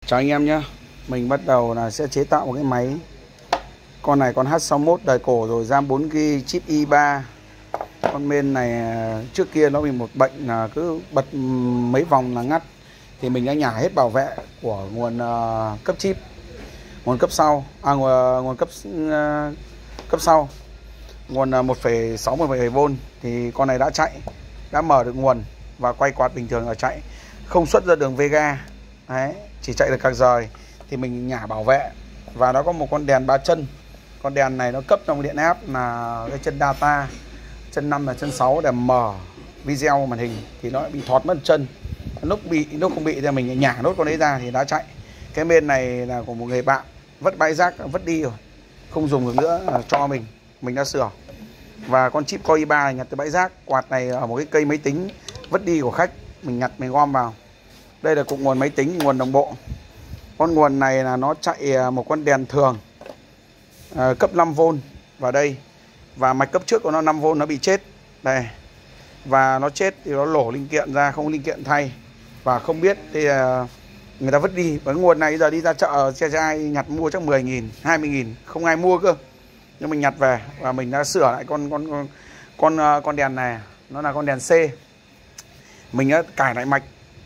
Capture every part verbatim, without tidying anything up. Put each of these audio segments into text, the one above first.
Chào anh em nhé. Mình bắt đầu là sẽ chế tạo một cái máy. Con này con H sáu mốt đời cổ rồi, RAM bốn gi ga bai, chip i ba. Con main này trước kia nó bị một bệnh là cứ bật mấy vòng là ngắt. Thì mình đã nhả hết bảo vệ của nguồn uh, cấp chip, nguồn cấp sau, à nguồn, nguồn cấp uh, cấp sau, nguồn uh, một phẩy sáu, một phẩy bảy vôn. Thì con này đã chạy, đã mở được nguồn và quay quạt bình thường là chạy, không xuất ra đường Vega. Đấy, chỉ chạy được các rời. Thì mình nhả bảo vệ. Và nó có một con đèn ba chân. Con đèn này nó cấp trong điện áp là cái chân data, chân năm là chân sáu để mở video màn hình. Thì nó bị thọt mất chân. Lúc bị, lúc không bị thì mình nhả nốt con đấy ra thì đã chạy. Cái bên này là của một người bạn, vứt bãi rác, vứt đi rồi, không dùng được nữa, cho mình. Mình đã sửa. Và con chip Core i ba này nhặt từ bãi rác. Quạt này ở một cái cây máy tính vứt đi của khách, mình nhặt mình gom vào. Đây là cục nguồn máy tính, nguồn đồng bộ. Con nguồn này là nó chạy một con đèn thường uh, cấp năm vôn vào đây. Và mạch cấp trước của nó năm vôn nó bị chết. Đây. Và nó chết thì nó lổ linh kiện ra, không linh kiện thay. Và không biết thì uh, người ta vứt đi. Và cái nguồn này giờ đi ra chợ xe ai nhặt mua chắc mười nghìn, hai mươi nghìn, không ai mua cơ. Nhưng mình nhặt về và mình đã sửa lại con con con con, uh, con đèn này. Nó là con đèn C. Mình đã cải lại mạch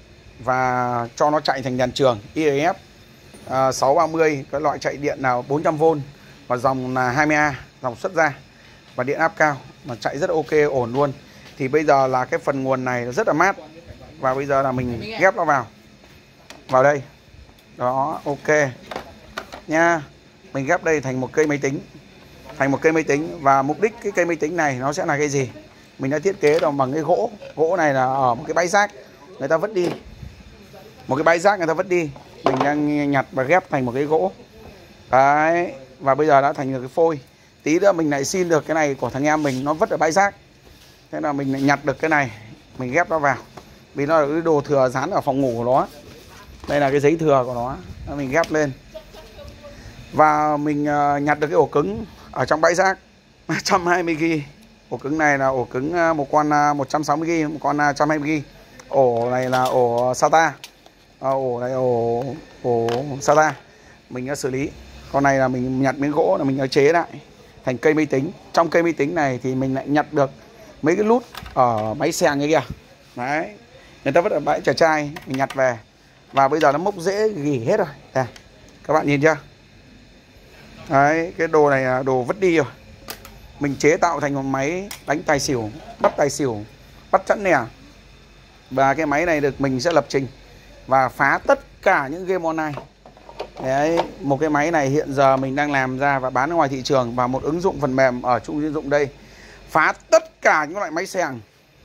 và cho nó chạy thành đèn trường i ép uh, sáu ba mươi, cái loại chạy điện nào bốn trăm vôn và dòng là hai mươi A, dòng xuất ra và điện áp cao mà chạy rất ok, ổn luôn. Thì bây giờ là cái phần nguồn này nó rất là mát. Và bây giờ là mình ghép nó vào vào đây. Đó, ok nha. Mình ghép đây thành một cây máy tính, thành một cây máy tính. Và mục đích cái cây máy tính này nó sẽ là cái gì? Mình đã thiết kế bằng cái gỗ. Gỗ này là ở một cái bãi rác người ta vứt đi, một cái bãi rác người ta vứt đi, mình đang nhặt và ghép thành một cái gỗ. Đấy. Và bây giờ đã thành được cái phôi. Tí nữa mình lại xin được cái này của thằng em mình, nó vứt ở bãi rác. Thế là mình lại nhặt được cái này, mình ghép nó vào. Vì nó là cái đồ thừa dán ở phòng ngủ của nó. Đây là cái giấy thừa của nó, mình ghép lên. Và mình nhặt được cái ổ cứng ở trong bãi rác một trăm hai mươi gi ga bai. Ổ cứng này là ổ cứng một con một trăm sáu mươi gi ga bai, một con một trăm hai mươi gi ga bai. Ổ này là ổ SATA. À, ổ này ổ ổ SATA. Mình đã xử lý. Con này là mình nhặt miếng gỗ là mình đã chế lại thành cây máy tính. Trong cây máy tính này thì mình lại nhặt được mấy cái nút ở máy xèng ấy kìa. Đấy. Người ta vứt ở bãi trà trai, mình nhặt về. Và bây giờ nó mốc rễ gỉ hết rồi. Đây. Các bạn nhìn chưa? Đấy, cái đồ này là đồ vứt đi rồi. Mình chế tạo thành một máy đánh tài xỉu, bắt tài xỉu, bắt chẵn nè. Và cái máy này được mình sẽ lập trình và phá tất cả những game online. Đấy, một cái máy này hiện giờ mình đang làm ra và bán ở ngoài thị trường và một ứng dụng phần mềm ở chung ứng dụng đây. Phá tất cả những loại máy xèng,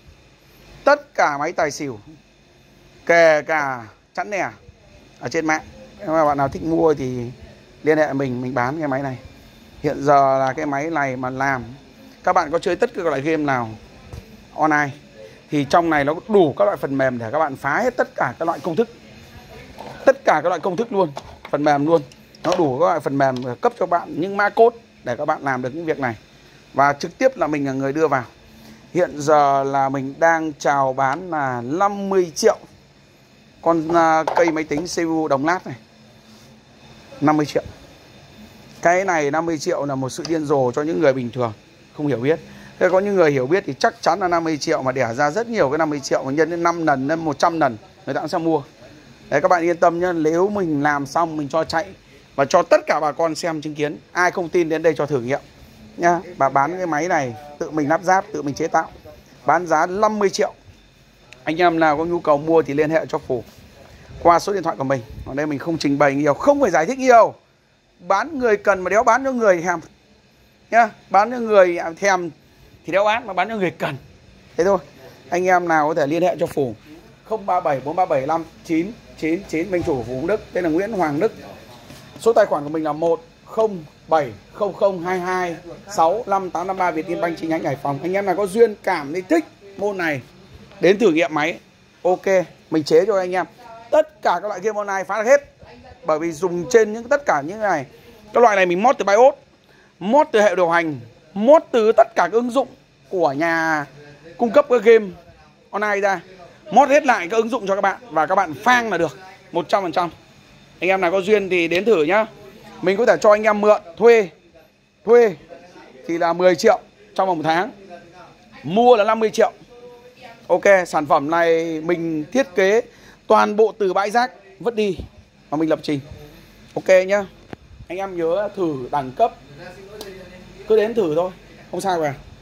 tất cả máy tài xỉu, kể cả chẵn nè ở trên mạng. Nếu bạn nào thích mua thì liên hệ mình, mình bán cái máy này. Hiện giờ là cái máy này mà làm, các bạn có chơi tất cả các loại game nào online thì trong này nó đủ các loại phần mềm để các bạn phá hết tất cả các loại công thức. Tất cả các loại công thức luôn, phần mềm luôn. Nó đủ các loại phần mềm cấp cho bạn những mã code để các bạn làm được những việc này. Và trực tiếp là mình là người đưa vào. Hiện giờ là mình đang chào bán là năm mươi triệu con uh, cây máy tính xê pê u đồng lát này. năm mươi triệu. Cái này năm mươi triệu là một sự điên rồ cho những người bình thường không hiểu biết. Thế có những người hiểu biết thì chắc chắn là năm mươi triệu mà đẻ ra rất nhiều cái năm mươi triệu mà nhân đến năm lần, đến một trăm lần người ta cũng sẽ mua. Đấy, các bạn yên tâm nhé, nếu mình làm xong mình cho chạy và cho tất cả bà con xem chứng kiến. Ai không tin đến đây cho thử nghiệm nhá. Bà bán cái máy này tự mình lắp ráp, tự mình chế tạo, bán giá năm mươi triệu. Anh em nào có nhu cầu mua thì liên hệ cho Phù qua số điện thoại của mình. Ở đây mình không trình bày nhiều, không phải giải thích nhiều. Bán người cần mà đéo bán cho người thèm nhá. Bán cho người thèm thì đéo bán, mà bán cho người cần. Thế thôi. Anh em nào có thể liên hệ cho Phù không ba bảy bốn ba bảy năm chín chín chín. Mình chủ Phù Đức, tên là Nguyễn Hoàng Đức. Số tài khoản của mình là một không bảy không không hai hai sáu năm tám năm ba, Vietinbank chi nhánh Hải Phòng. Anh em nào có duyên cảm thấy thích môn này đến thử nghiệm máy, ok, mình chế cho anh em tất cả các loại game online phá được hết. Bởi vì dùng trên những tất cả những này, các loại này mình mod từ BIOS, mod từ hệ điều hành, mod từ tất cả các ứng dụng của nhà cung cấp các game online ra, mod hết lại các ứng dụng cho các bạn và các bạn phang là được một trăm phần trăm. Anh em nào có duyên thì đến thử nhá. Mình có thể cho anh em mượn thuê. Thuê thì là mười triệu trong vòng một tháng, mua là năm mươi triệu. Ok, sản phẩm này mình thiết kế toàn bộ từ bãi rác vứt đi mà mình lập trình. Ok nhá. Anh em nhớ thử đẳng cấp, cứ đến thử thôi, không sao cả.